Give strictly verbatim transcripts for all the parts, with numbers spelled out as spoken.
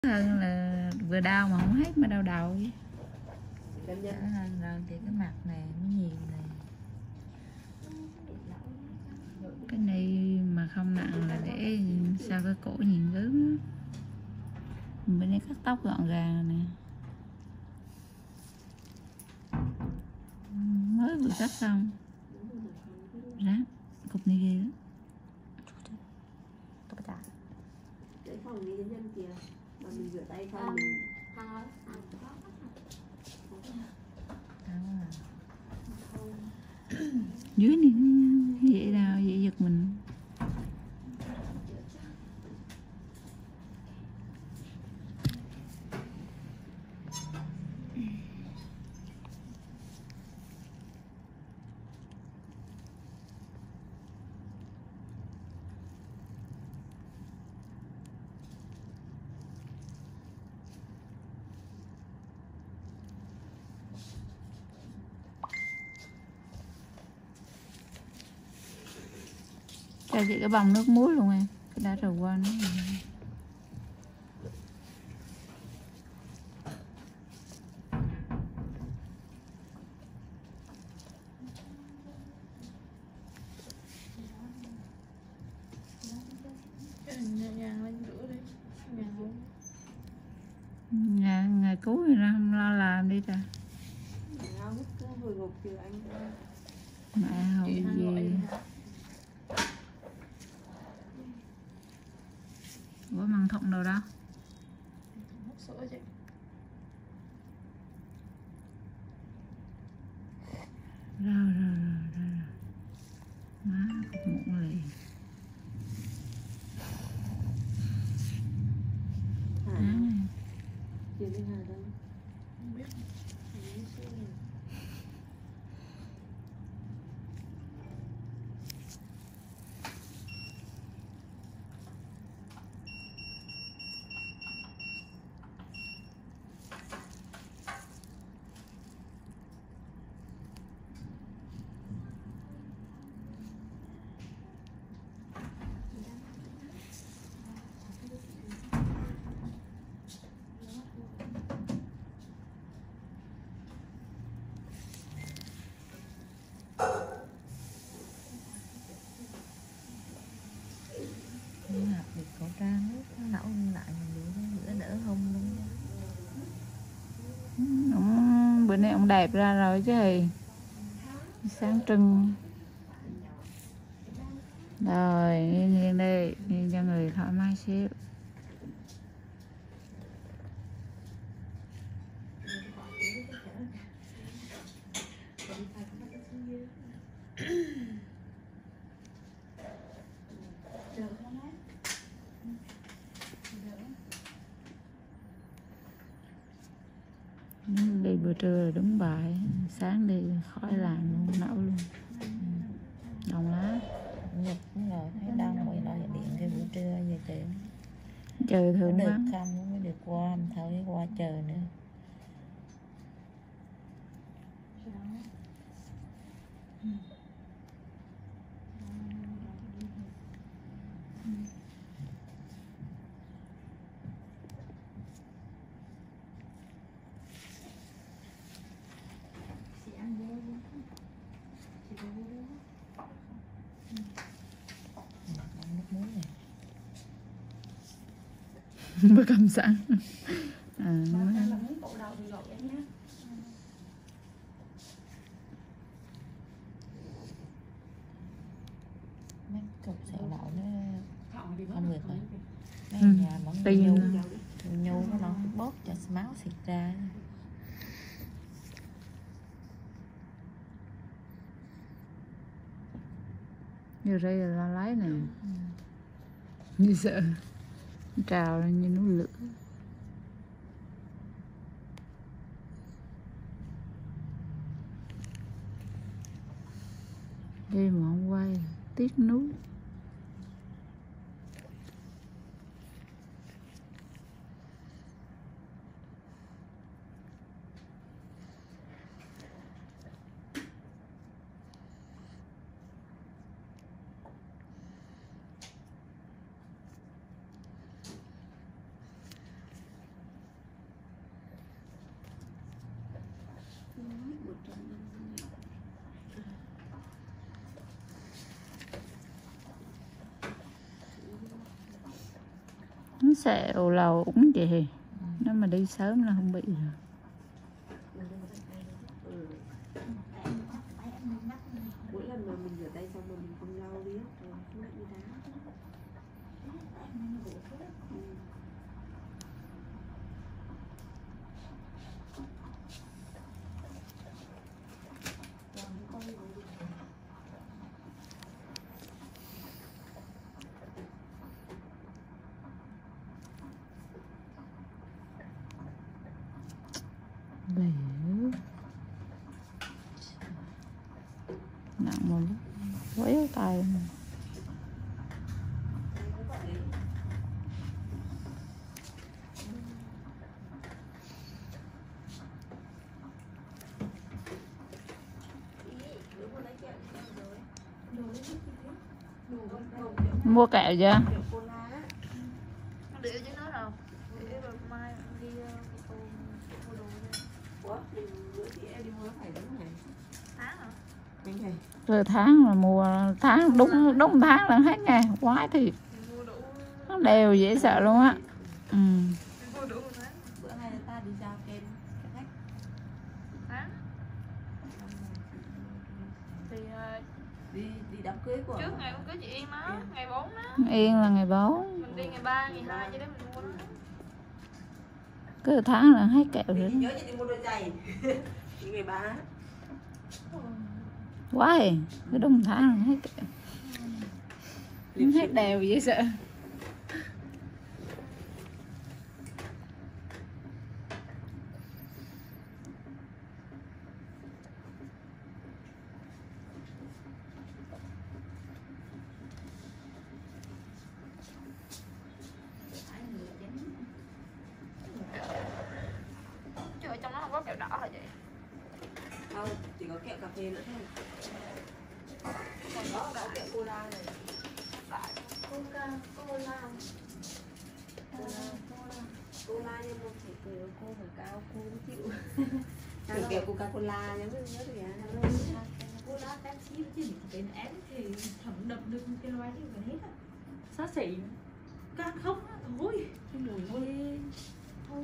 hơn là vừa đau mà không hết mà đau đầu. Cảm nhận hơn rồi thì cái mặt này nó nhiều này. Cái này mà không nặng là để sao cái cổ nhìn gớm. Bên đây cắt tóc gọn gàng nè, mới vừa cắt xong. Ráng cục này ghê lắm. Cái phòng đi nhân kìa mà mình rửa tay không mình dưới này vậy nào vậy giật mình. Cho chị cái bông nước muối luôn em, cái đã rồi qua nó. Nhà ngày cuối thì ra không lo làm đi ta. Mẹ hầu gì bữa măng thụng đâu đó. Rồi rồi rồi rồi. Má cục mụn liền. Chưa biết Hà đâu. Không biết. Học được khẩu trang nó nấu lại mình bữa đỡ hông luôn. Ông, bữa nay ông đẹp ra rồi chứ gì. Sáng trưng. Rồi nghiêng nghiêng đi, nghiêng cho người thoải mái xíu. Đi bữa trưa là đúng bài, sáng đi khỏi làm luôn, nấu luôn. Đồng lá. Nhật cũng rồi thấy đông rồi lo điện cái buổi trưa giờ trời. Trời thường được lắm. không mới được qua, thôi qua chờ nữa. Mới cầm sẵn. À, Mấy cục sẹo lậu nó không được rồi. Mấy ừ. nhà vẫn Tiền nhu, nhu nó nó bóp cho máu xịt ra. như đây là la lái nè. Ừ. Như sợ trào ra như núi lửa. Đây mà không quay tiếc núi. bánh xẹo lầu cũng vậy, nếu mà đi sớm là không bị rồi. Ừ. Mỗi lần mà mình rửa tay xong mà mình không lau đi á, rồi không lại đi đá. Ừ. Bể nặng một lúc quéo tay. Mua kẹo chưa? Để chứ nó đâu. Để rồi mai đi mua đồ nha. Ủa, mình bữa thì em đi mua nó phải đúng ngày. Tháng hả? Mấy ngày? Rồi tháng là mùa tháng đúng đúng tháng là hết ngày quái thì Mua đủ. nó đều dễ sợ luôn á. Ừ. Mua đủ một tháng. Bữa nay ta đi giao kem khách. Tháng. Thì uh, Đi đi đám cưới của trước ngày hôm cưới chị Yên đó, ngày bốn đó. Yên là ngày bốn. Mình đi ngày ba, ngày hai cho đến mình mua đó. Cứ tháng là hết kẹo rồi. mình nhớ chị đi mua đôi giày. Đi ngày ba. Quá thì cứ đúng tháng là hết kẹo. Hết đều dễ sợ. Chứ ở trong nó không có kẹo đỏ hả vậy? Không, chỉ có kẹo cà phê nữa thôi. Còn đó có kẹo cola này. Lại. Coca, cola. Cola, cola nhưng mà phải cười cô mà cao cô không chịu. Kiểu kẹo Coca Cola nhớ nhớ được à? Cola Pepsi chứ cái én thì thẩm đậm được cái loài thì phải hết á. Xá xỉ ca không á, thôi cái mùi thôi thôi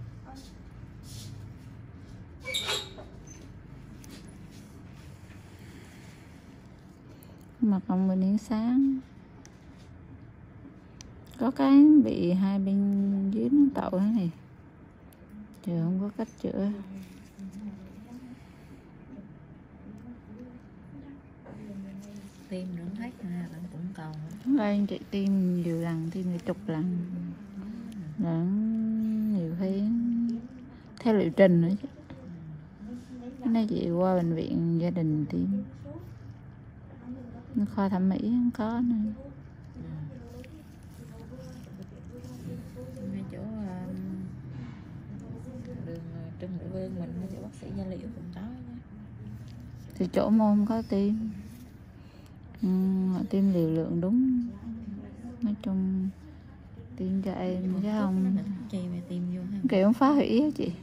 Mà còn mình đến sáng có cái bị hai bên dưới nó tậu thế này, giờ không có cách chữa. Tim nó hết nè, nó cũng còn. Đây chị tim nhiều lần, tim nhiều chục lần, lần nhiều khi theo liệu trình nữa chứ. Cái này chị qua bệnh viện gia đình tim, khoa thẩm mỹ không có nữa. Ngay chỗ uh, đường Trưng Nữ Vương mình, chỗ bác sĩ Gia Liễu cũng có nha. Thì chỗ môn có tim, ừ, họ tiêm liều lượng đúng, nói chung tiêm cho em chứ không Chi mà tiêm vô ha. kiểu không phá hủy á chị,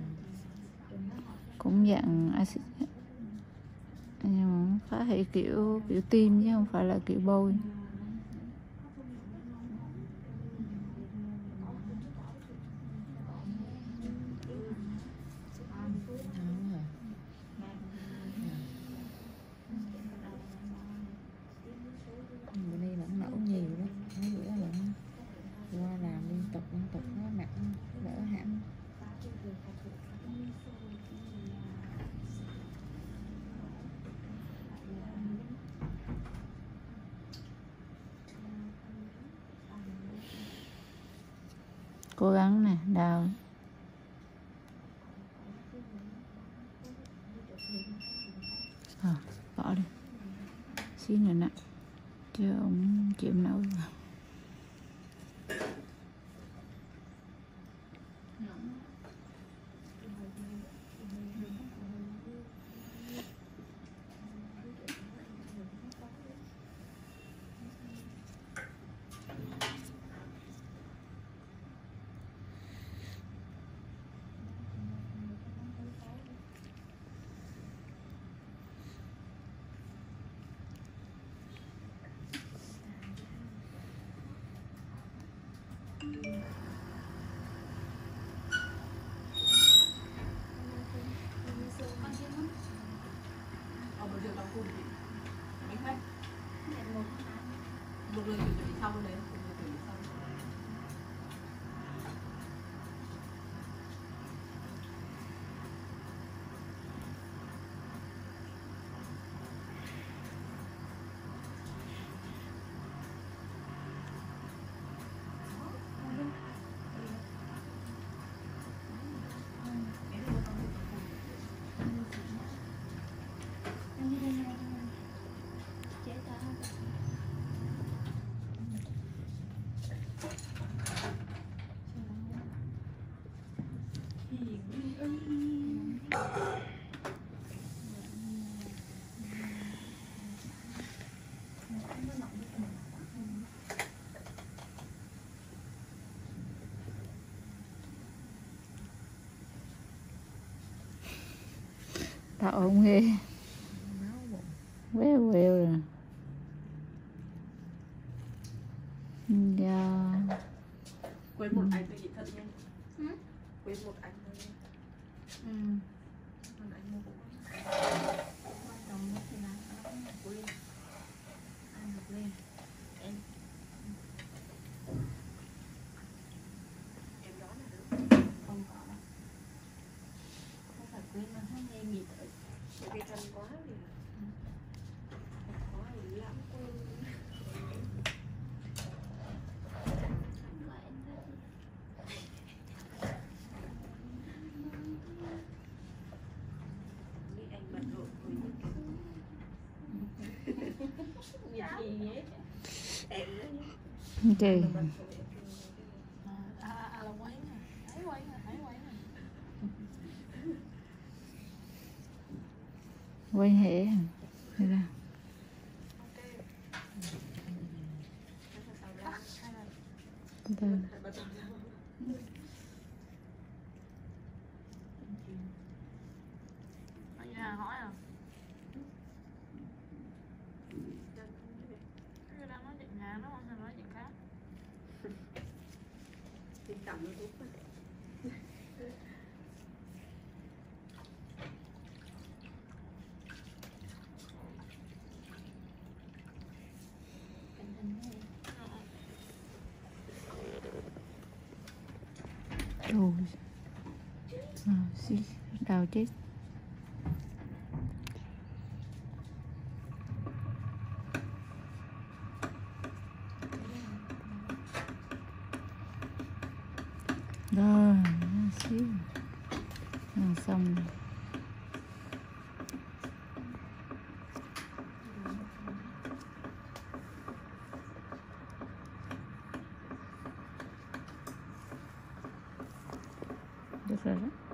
cũng dạng axit nhưng mà phá hủy kiểu kiểu tiêm chứ không phải là kiểu bôi. Bữa nay vẫn nấu nhiều đó, mấy bữa là qua làm liên tục liên tục nó mặt đỡ hẳn. Cố gắng nè, đau à, bỏ đi xíu nữa nè chứ ông chịu nổi rồi. Tao không nghe máu bụng. quéo quéo rồi. Dạ. Quên một anh tôi chị thật nha. Ừ. Quên một anh thôi nha. Ừ. Còn anh mua cũng Quan trọng nhất thì là nó quên. ăn được lên. Em Em đó là được. không có đâu. Không phải quên mà không nghe nghĩ tới. Bởi vì thân quá thì quá thì lắm quên. Nghĩ anh bận rộn với những cái Việc gì ấy. em nữa nhé. Chị Bận rộn em kêu À, à, à là quấy nè. Thấy quấy nè, thấy quấy nè. quay hệ đây là ok. Nó là sao ra? Hay là từ từ. Hay bận rộn sao? ở nhà hỏi à? Cái đang nói chuyện nhà nó không sao nói chuyện khác. Tình cảm nó tốt mà. Tình hình thế. Ôi. À, xí đau chết. Rồi, xíu làm xong rồi. Được rồi đó.